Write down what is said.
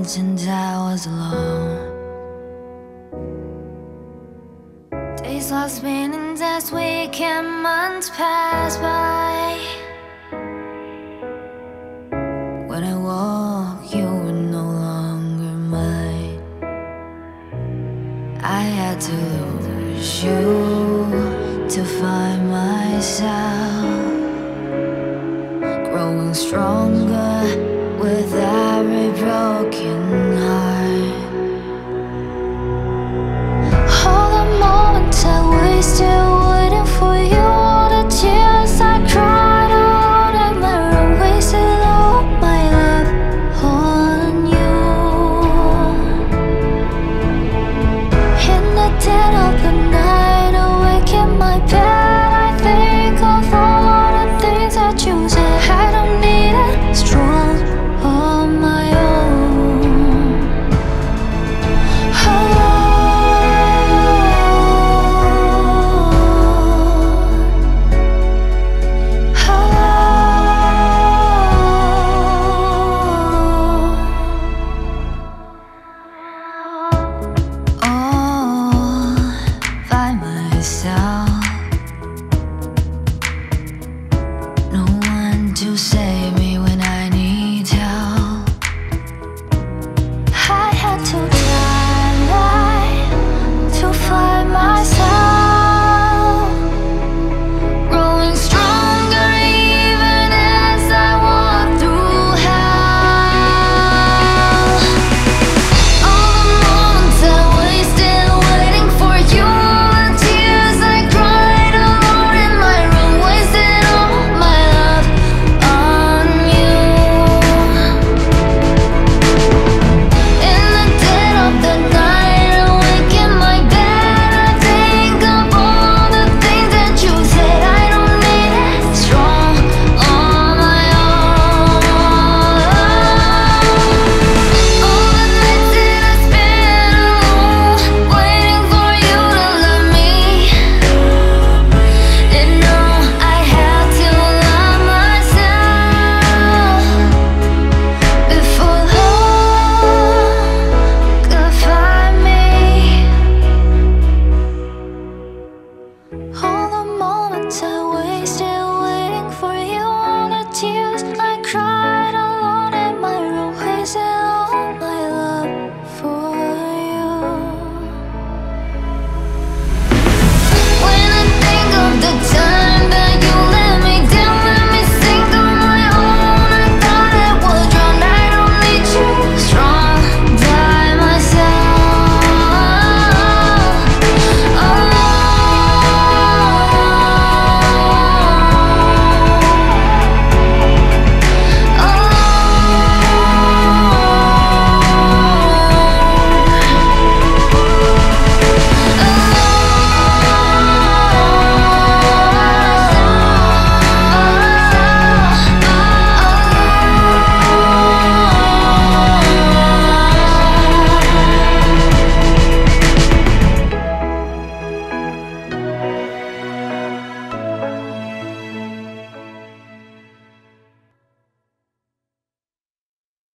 moments and I was alone. Days lost spinning as weeks and months pass by. When I walk, you were no longer mine. I had to lose you to find myself, growing stronger with every broken heart. All the moments I wasted waiting for you, all the tears I cried, all that my own wasted all my love on you. In the dead of the night, awake in my bed, I think of all the things that you said. I don't need it strong on my own. By myself, no one to save me.